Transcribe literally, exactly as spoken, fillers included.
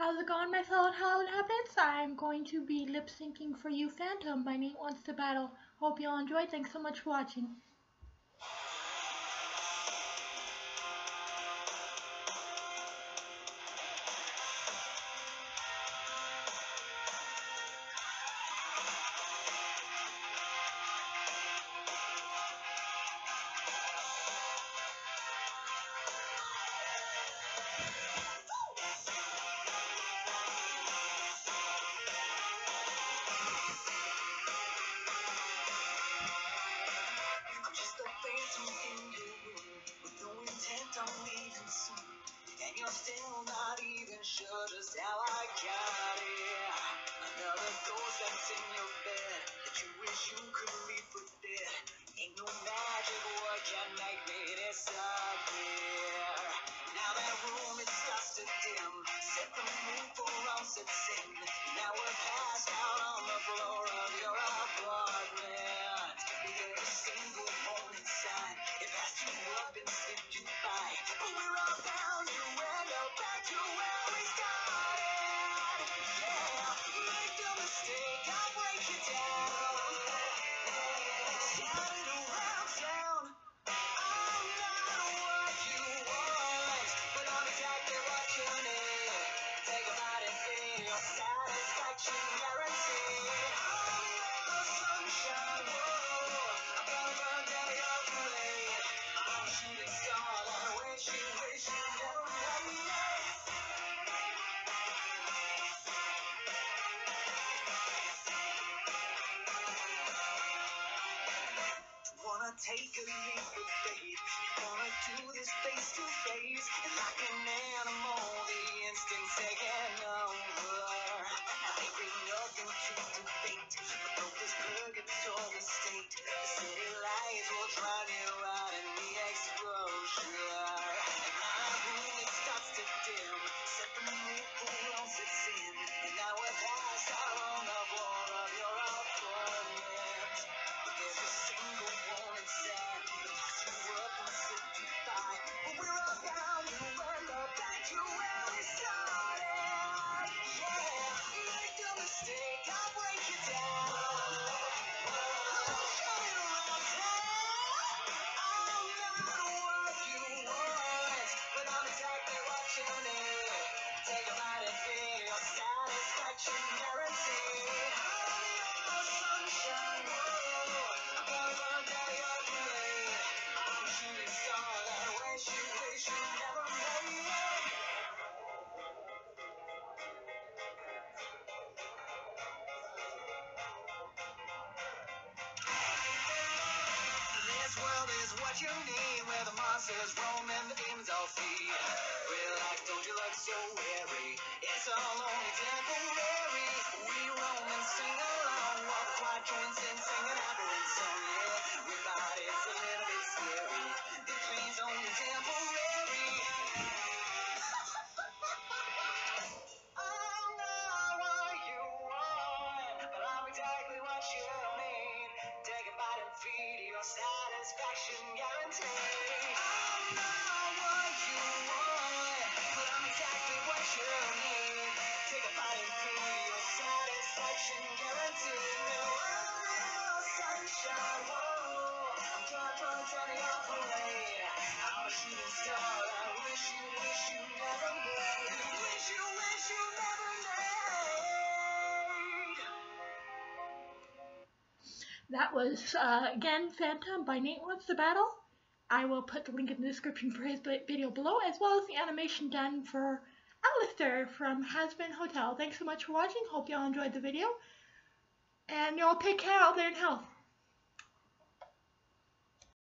How's it going, my fellow Hell inhabitants? I'm going to be lip syncing for you Phantom by Natewantstobattle. Hope you all enjoyed. Thanks so much for watching. I'm just a phantom in your room with no intent on leaving soon. And you're still not even sure just how I got here. Another ghost that's in your bed that you wish you could leave for dead. Ain't no magic word can make me disappear. Now that room it starts to dim, set the moon for onset sin. Now we're passed out on the floor of your apartment. There's a single morning sign, it passed you up and slipped you by. But we're all bound to end up back to where we started. Yeah, make the mistake, I'll break you down. Shout it around town. I'm not what you want, but I'm exactly what you need. Take a bite and feel your satisfaction guaranteed. I'm your sunshine, whoa. I'm gonna burn down your parade. I'm a shooting star that I wish you, wish you never made. Wanna take a leap of faith, wanna do this face to face, and like an animal, the instant taking over. Now there ain't nothing to debate, but though this purgatory state, the city lights will drown you out in the exposure. And now that room it starts to dim, set the mood for once it's in, and now we're past out on the floor of your apartment. But there's a single warning sign that toss you up and slip you by. But we're all bound to end up back to where we started. Yeah, make the mistake, I'll break you down. Shout it around town. I'm not what you want, but I'm exactly what you need. Take a bite and feel your satisfaction guaranteed. I'm your sunshine, whoa. I'm gonna burn down your parade. I'm a shooting star that I wish you, wish you never made. This world is what you need, where the monsters roam and the demons all feed. Relax, don't you look so weary? It's all only temporary. We roam and sing along, walk quadrants and sing an aberrant song. Yeah, we thought it's a little bit scary. The pain's only temporary. I'm not what you want, but I'm exactly what you need. Take a bite and feed your satisfaction guaranteed. I'm not what you want, but I'm exactly what you need. Take a bite and feed your satisfaction guaranteed. I'm your sunshine, whoa. I'm gonna burn down your parade. I'm a shooting star I wish you, wish you never made. Wish you, wish you never made. That was, uh, again, Phantom by Natewantstobattle. I will put the link in the description for his video below, as well as the animation done for Alastor from Hazbin Hotel. Thanks so much for watching. Hope you all enjoyed the video. And y'all take care out there in health.